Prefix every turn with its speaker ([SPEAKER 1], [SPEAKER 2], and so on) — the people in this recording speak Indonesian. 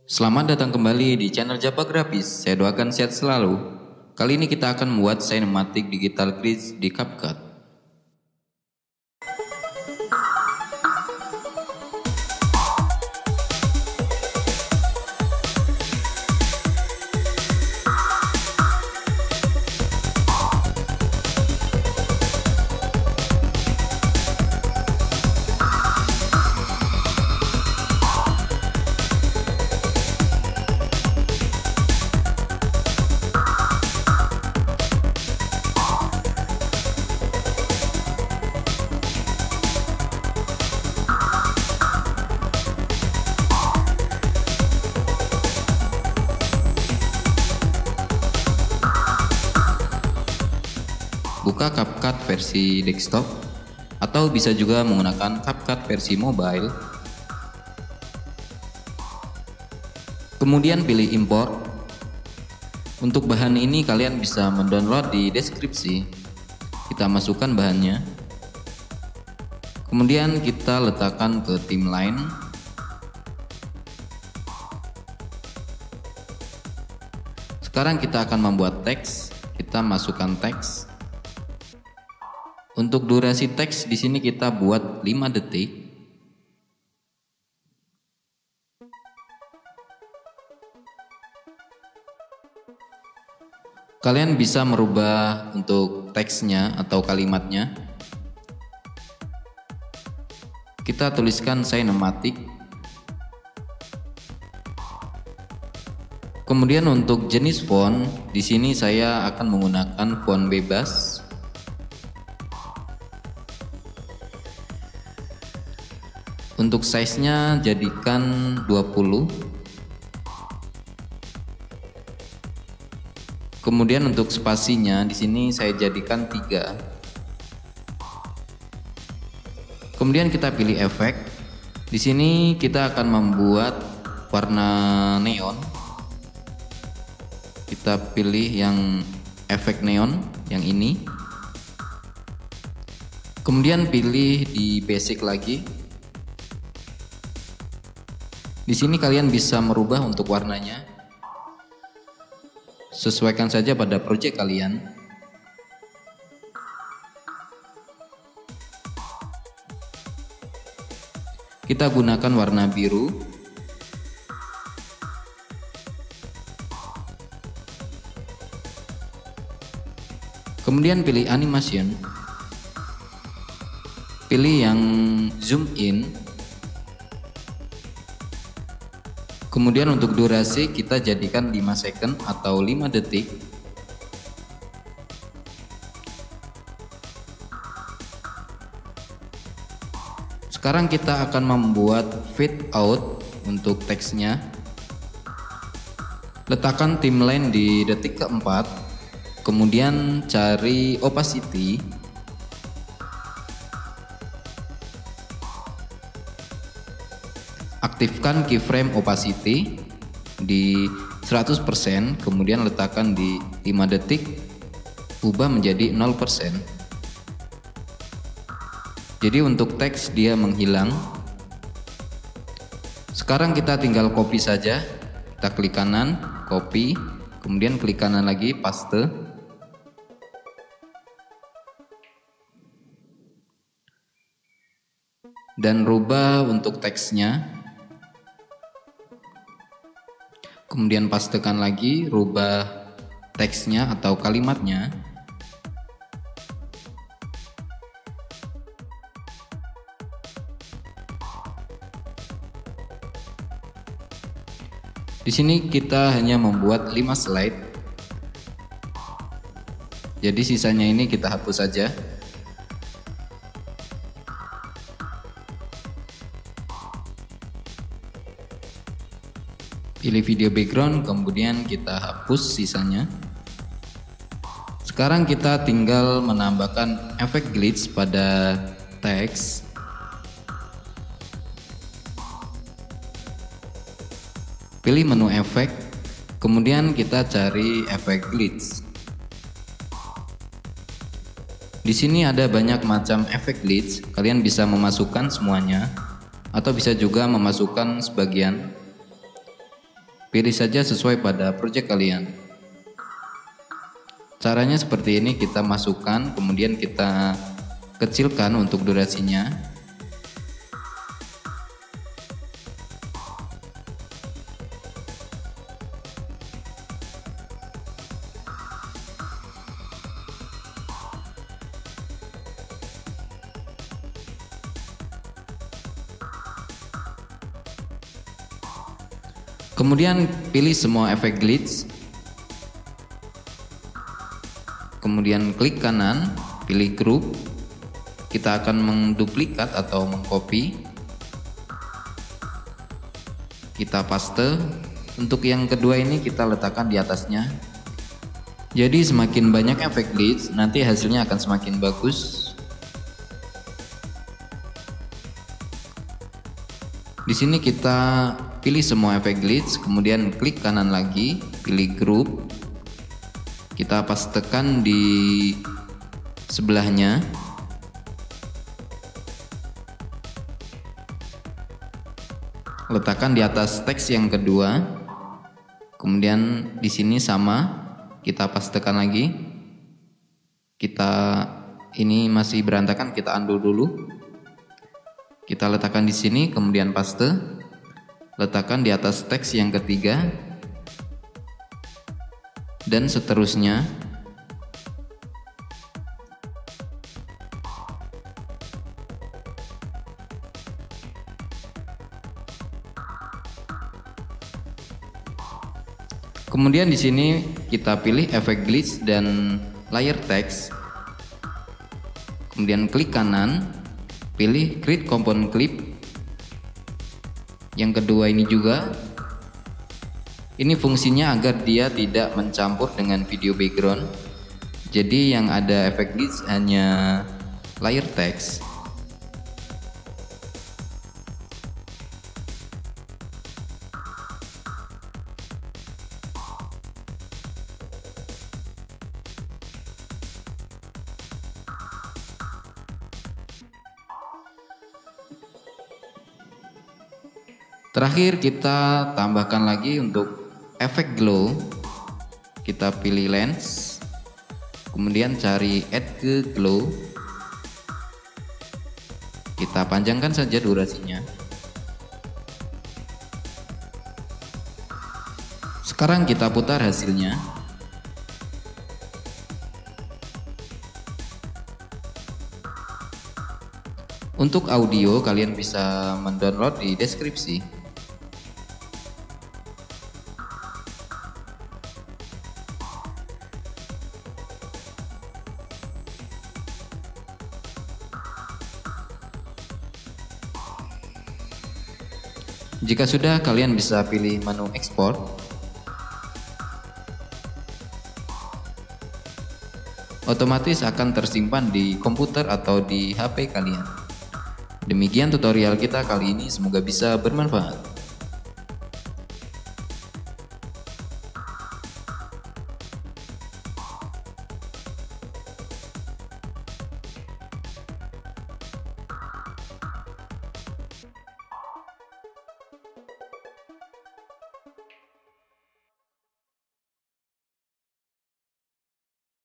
[SPEAKER 1] Selamat datang kembali di channel Japa Grafis. Saya doakan sehat selalu. Kali ini kita akan membuat sinematik digital glitch di CapCut. Buka CapCut versi desktop atau bisa juga menggunakan CapCut versi mobile. Kemudian pilih import. Untuk bahan ini kalian bisa mendownload di deskripsi. Kita masukkan bahannya. Kemudian kita letakkan ke timeline. Sekarang kita akan membuat teks. Kita masukkan teks. Untuk durasi teks di sini kita buat 5 detik. Kalian bisa merubah untuk teksnya atau kalimatnya. Kita tuliskan sinematik. Kemudian untuk jenis font, di sini saya akan menggunakan font bebas. Untuk size-nya jadikan 20. Kemudian untuk spasinya di sini saya jadikan 3. Kemudian kita pilih efek. Di sini kita akan membuat warna neon. Kita pilih yang efek neon yang ini. Kemudian pilih di basic lagi. Di sini kalian bisa merubah untuk warnanya. Sesuaikan saja pada project kalian. Kita gunakan warna biru. Kemudian pilih animation. Pilih yang zoom in. Kemudian untuk durasi kita jadikan 5 second atau 5 detik. Sekarang kita akan membuat fade out untuk teksnya. Letakkan timeline di detik keempat. Kemudian cari opacity. Aktifkan keyframe opacity di 100%, kemudian letakkan di 5 detik, ubah menjadi 0%. Jadi untuk teks dia menghilang. Sekarang kita tinggal copy saja. Kita klik kanan, copy, kemudian klik kanan lagi, paste. Dan rubah untuk teksnya. Kemudian pastekan lagi, rubah teksnya atau kalimatnya. Di sini kita hanya membuat 5 slide. Jadi sisanya ini kita hapus saja. Pilih video background, kemudian kita hapus sisanya. Sekarang kita tinggal menambahkan efek glitch pada teks. Pilih menu efek, kemudian kita cari efek glitch. Di sini ada banyak macam efek glitch. Kalian bisa memasukkan semuanya atau bisa juga memasukkan sebagian. Pilih saja sesuai pada project kalian. Caranya seperti ini, kita masukkan, kemudian kita kecilkan untuk durasinya. Kemudian pilih semua efek glitch. Kemudian klik kanan, pilih group. Kita akan menduplikat atau mengcopy. Kita paste. Untuk yang kedua ini kita letakkan di atasnya. Jadi semakin banyak efek glitch, nanti hasilnya akan semakin bagus. Di sini kita pilih semua efek glitch, kemudian klik kanan lagi, pilih group. Kita pastekan di sebelahnya. Letakkan di atas teks yang kedua. Kemudian di sini sama, kita pastekan lagi. Ini masih berantakan, kita undo dulu. Kita letakkan di sini, kemudian paste. Letakkan di atas teks yang ketiga. Dan seterusnya. Kemudian di sini kita pilih efek glitch dan layer text. Kemudian klik kanan, pilih create component clip. Yang kedua ini juga. Ini fungsinya agar dia tidak mencampur dengan video background. Jadi yang ada efek glitch hanya layer text. Terakhir kita tambahkan lagi untuk efek glow. Kita pilih lens, kemudian cari add ke glow. Kita panjangkan saja durasinya. Sekarang kita putar hasilnya. Untuk audio kalian bisa mendownload di deskripsi. Jika sudah, kalian bisa pilih menu export. Otomatis akan tersimpan di komputer atau di HP kalian. Demikian tutorial kita kali ini, semoga bisa bermanfaat.